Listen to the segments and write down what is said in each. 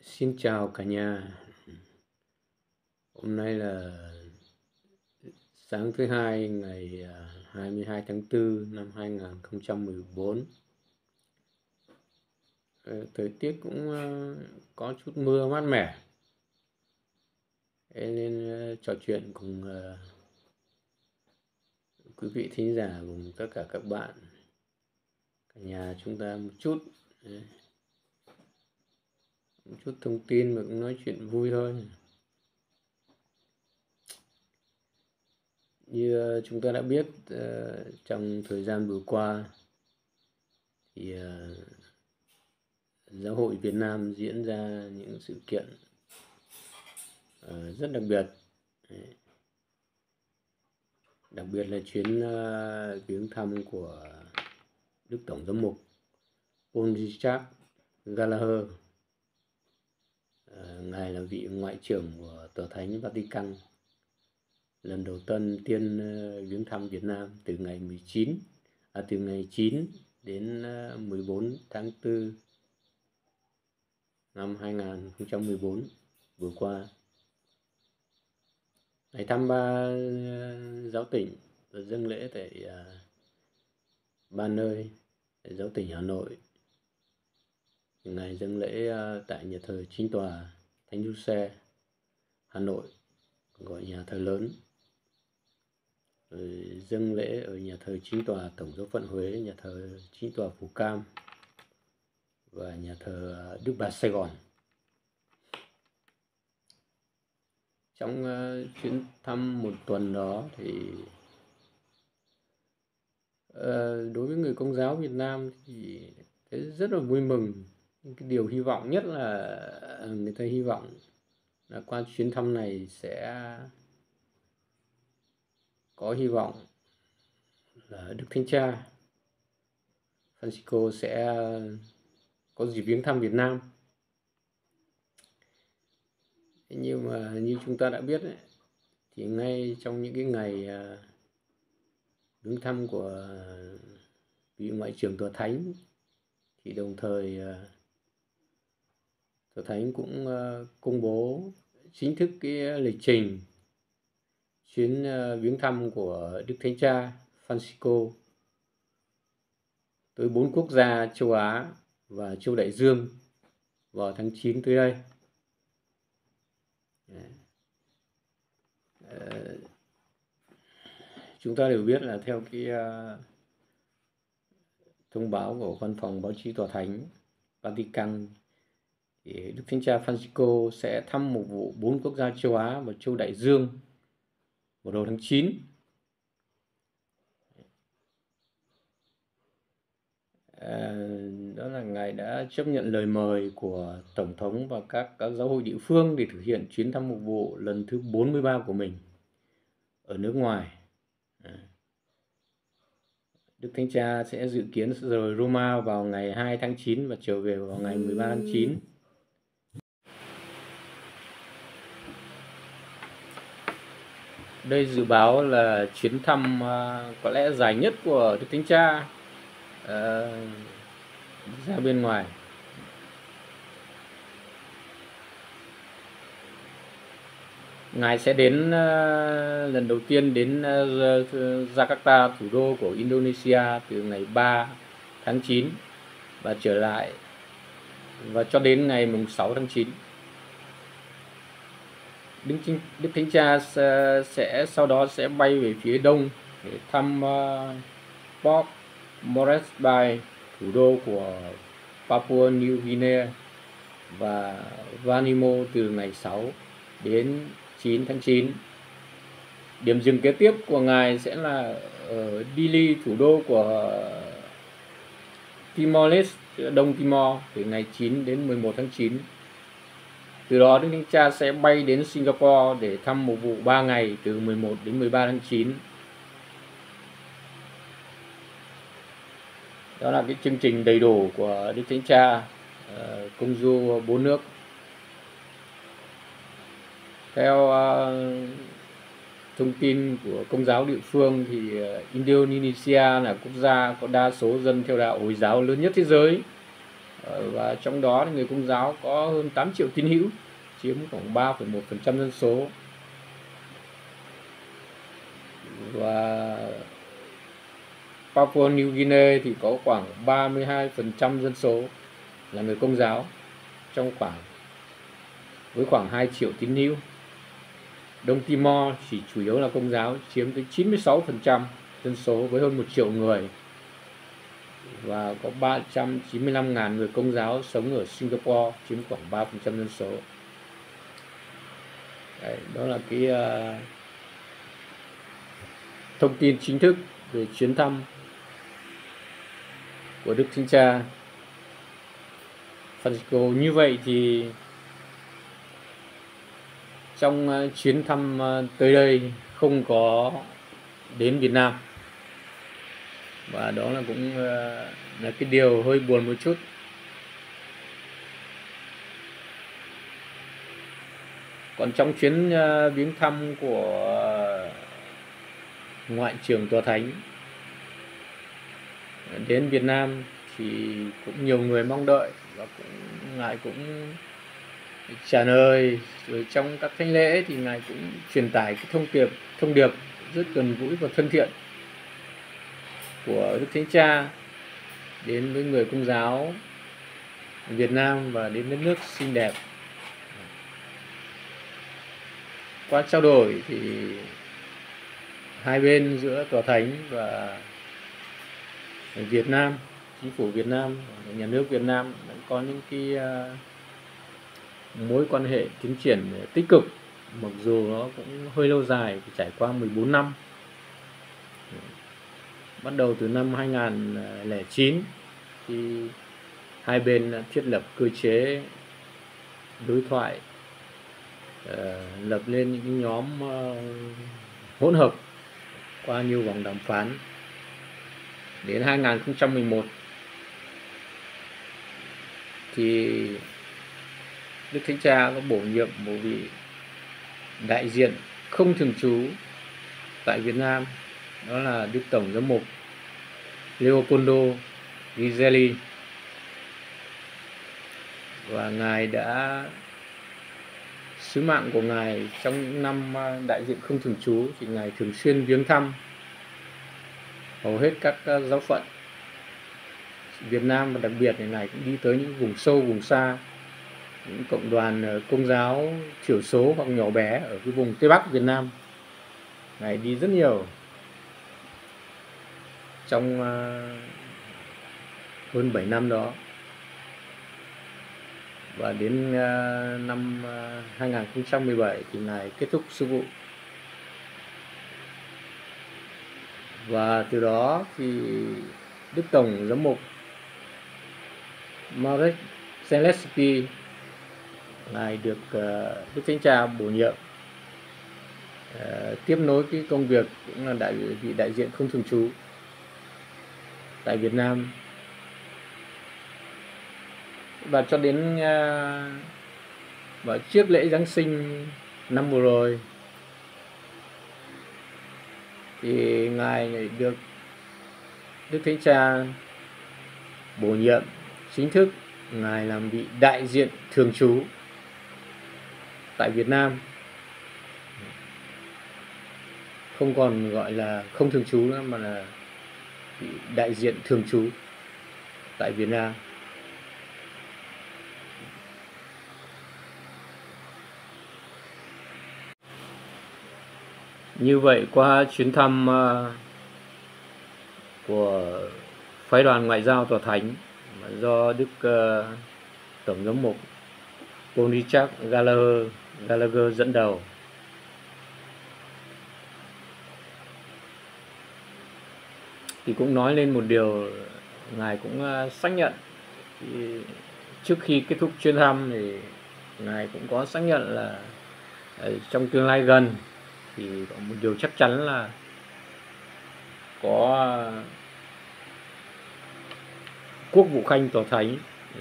Xin chào cả nhà. Hôm nay là sáng thứ hai ngày 22 tháng 4 năm 2014. Thời tiết cũng có chút mưa mát mẻ. Thế nên trò chuyện cùng quý vị thính giả cùng tất cả các bạn cả nhà chúng ta một chút thông tin và cũng nói chuyện vui thôi. Như chúng ta đã biết, trong thời gian vừa qua thì Giáo hội Việt Nam diễn ra những sự kiện rất đặc biệt. Đặc biệt là chuyến viếng thăm của Đức Tổng giám mục Paul Richard Gallagher. Ngài là vị ngoại trưởng của Tòa Thánh Vatican, lần đầu tiên viếng thăm Việt Nam từ ngày 9 đến 14 tháng 4 năm 2014 vừa qua. Ngài thăm ba giáo tỉnh và dâng lễ tại ba nơi. Tại giáo tỉnh Hà Nội, Ngài dâng lễ tại nhà thờ Chính tòa Thánh Giuse Hà Nội, gọi nhà thờ lớn. Rồi dâng lễ ở nhà thờ Chính tòa Tổng giáo phận Huế, nhà thờ Chính tòa Phú Cam và nhà thờ Đức Bà Sài Gòn. Trong chuyến thăm một tuần đó thì đối với người Công giáo Việt Nam thì thấy rất là vui mừng. Cái điều hy vọng nhất là người ta hy vọng là qua chuyến thăm này sẽ có hy vọng là Đức Thánh Cha Francisco sẽ có dịp viếng thăm Việt Nam. Nhưng mà như chúng ta đã biết ấy, thì ngay trong những cái ngày viếng thăm của vị ngoại trưởng Tòa Thánh thì đồng thời Tòa Thánh cũng công bố chính thức cái lịch trình chuyến viếng thăm của Đức Thánh Cha Francisco tới 4 quốc gia châu Á và châu Đại Dương vào tháng 9 tới đây. Chúng ta đều biết là theo cái thông báo của Văn phòng Báo chí Tòa Thánh Vatican thì Đức Thánh Cha Francisco sẽ thăm một vụ 4 quốc gia châu Á và châu Đại Dương vào đầu tháng 9. Đó là Ngài đã chấp nhận lời mời của Tổng thống và các giáo hội địa phương để thực hiện chuyến thăm mục vụ lần thứ 43 của mình ở nước ngoài. Đức Thánh Cha sẽ dự kiến rời Roma vào ngày 2 tháng 9 và trở về vào ngày 13 tháng 9. Đây dự báo là chuyến thăm có lẽ dài nhất của Đức Thánh Cha ra bên ngoài. Ngài sẽ đến lần đầu tiên đến Jakarta, thủ đô của Indonesia, từ ngày 3 tháng 9 và trở lại và cho đến ngày 6 tháng 9. Đức Thánh Cha sẽ sau đó sẽ bay về phía đông để thăm Port Moresby, thủ đô của Papua New Guinea, và Vanuatu từ ngày 6 đến 9 tháng 9. Điểm dừng kế tiếp của Ngài sẽ là ở Dili, thủ đô của Timor-Leste, Đông Timor, từ ngày 9 đến 11 tháng 9. Từ đó Đức Thánh Cha sẽ bay đến Singapore để thăm một vụ 3 ngày từ 11 đến 13 tháng 9. Đó là cái chương trình đầy đủ của Đức Thánh Cha công du 4 nước. Theo thông tin của Công giáo địa phương thì Indonesia là quốc gia có đa số dân theo đạo Hồi giáo lớn nhất thế giới. Và trong đó thì người Công giáo có hơn 8 triệu tín hữu, chiếm khoảng 3,1% dân số. Và Papua New Guinea thì có khoảng 32% dân số là người Công giáo với khoảng 2 triệu tín hữu. Đông Timor chỉ chủ yếu là Công giáo, chiếm tới 96% dân số với hơn 1 triệu người. Và có 395.000 người Công giáo sống ở Singapore, chiếm khoảng 3% dân số. Đấy, đó là cái thông tin chính thức về chuyến thăm của Đức Thánh Cha Francisco. Như vậy thì trong chuyến thăm tới đây không có đến Việt Nam, và đó là cũng là cái điều hơi buồn một chút. Còn trong chuyến viếng thăm của Ngoại trưởng Tòa Thánh đến Việt Nam thì cũng nhiều người mong đợi, và Ngài cũng trả lời. Rồi trong các thánh lễ thì Ngài cũng truyền tải cái thông điệp rất gần gũi và thân thiện của Đức Thánh Cha đến với người Công giáo Việt Nam và đến đất nước xinh đẹp. Qua trao đổi thì hai bên giữa Tòa Thánh và Việt Nam, chính phủ Việt Nam, nhà nước Việt Nam đã có những cái mối quan hệ tiến triển tích cực, mặc dù nó cũng hơi lâu dài, trải qua 14 năm. Bắt đầu từ năm 2009 khi hai bên đã thiết lập cơ chế đối thoại, lập lên những cái nhóm hỗn hợp qua nhiều vòng đàm phán. Đến 2011 thì Đức Thánh Cha có bổ nhiệm một vị đại diện không thường trú tại Việt Nam, đó là Đức Tổng Giám mục Leopoldo Gizelli. Và Ngài sứ mạng của Ngài trong những năm đại diện không thường trú thì Ngài thường xuyên viếng thăm hầu hết các giáo phận Việt Nam, và đặc biệt thì Ngài cũng đi tới những vùng sâu vùng xa, những cộng đoàn Công giáo thiểu số hoặc nhỏ bé ở cái vùng Tây Bắc Việt Nam. Ngài đi rất nhiều trong hơn 7 năm đó. Và đến năm 2017 thì Ngài kết thúc sứ vụ. Và từ đó thì Đức Tổng Giám mục Marek Zelensky, Ngài được Đức Thánh Cha bổ nhiệm tiếp nối cái công việc, cũng là vị đại diện không thường trú tại Việt Nam. Và cho đến và trước lễ Giáng sinh năm vừa rồi thì Ngài được Đức Thánh Cha bổ nhiệm chính thức Ngài làm vị đại diện thường trú tại Việt Nam, không còn gọi là không thường trú nữa mà là vị đại diện thường trú tại Việt Nam. Như vậy qua chuyến thăm của phái đoàn ngoại giao Tòa Thánh do Đức Tổng Giám mục Paul Richard Gallagher dẫn đầu, thì cũng nói lên một điều. Ngài cũng xác nhận thì trước khi kết thúc chuyến thăm thì Ngài cũng có xác nhận là trong tương lai gần thì có một điều chắc chắn là có Quốc vụ Khanh Tòa Thánh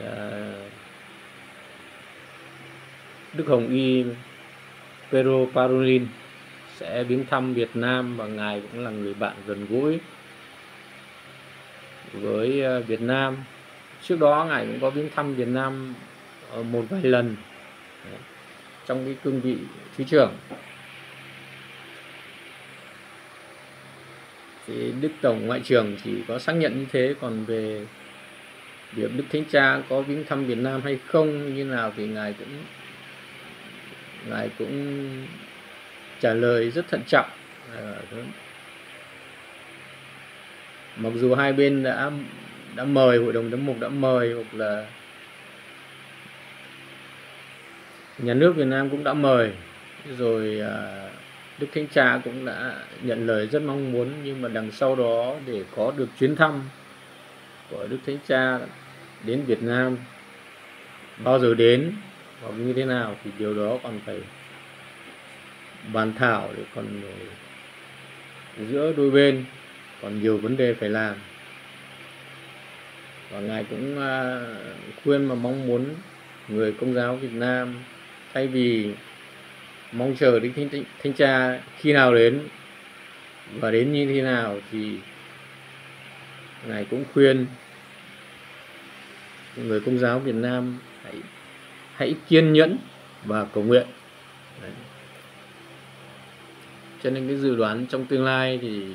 Đức Hồng Y Pedro Parolin sẽ viếng thăm Việt Nam, và Ngài cũng là người bạn gần gũi với Việt Nam trước đó ngài cũng có viếng thăm Việt Nam một vài lần trong cái cương vị thứ trưởng. Thì Đức Tổng Ngoại trưởng chỉ có xác nhận như thế, còn về việc Đức Thánh Cha có viếng thăm Việt Nam hay không như nào thì ngài cũng trả lời rất thận trọng. Mặc dù hai bên đã mời, hội đồng giám mục đã mời, hoặc là nhà nước Việt Nam cũng đã mời rồi, Đức Thánh Cha cũng đã nhận lời rất mong muốn, nhưng mà đằng sau đó để có được chuyến thăm của Đức Thánh Cha đến Việt Nam, bao giờ đến hoặc như thế nào thì điều đó còn phải bàn thảo, để còn giữa đôi bên còn nhiều vấn đề phải làm. Và ngài cũng khuyên mà mong muốn người Công giáo Việt Nam thay vì mong chờ Đức Thánh Cha khi nào đến và đến như thế nào, thì ngài cũng khuyên người Công giáo Việt Nam hãy kiên nhẫn và cầu nguyện. Đấy. Cho nên cái dự đoán trong tương lai thì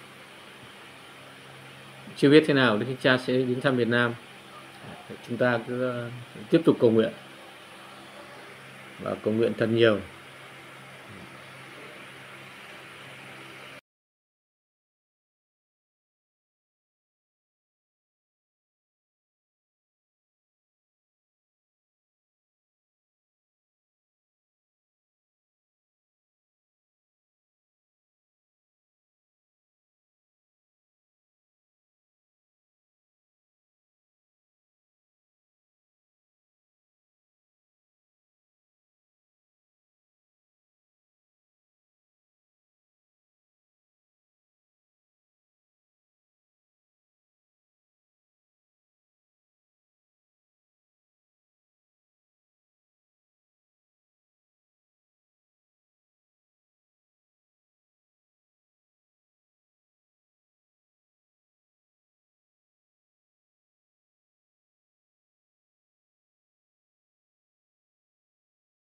chưa biết thế nào Đức Thánh Cha sẽ đến thăm Việt Nam. Chúng ta cứ tiếp tục cầu nguyện và cầu nguyện thật nhiều.